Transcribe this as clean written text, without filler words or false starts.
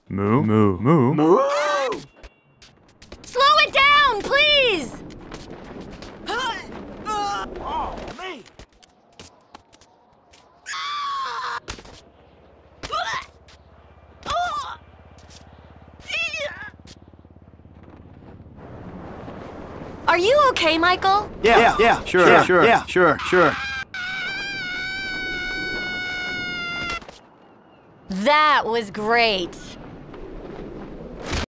Moo, moo, moo. Moo! Slow it down, please! Oh, me! Are you okay, Michael? Yeah, sure. That was great.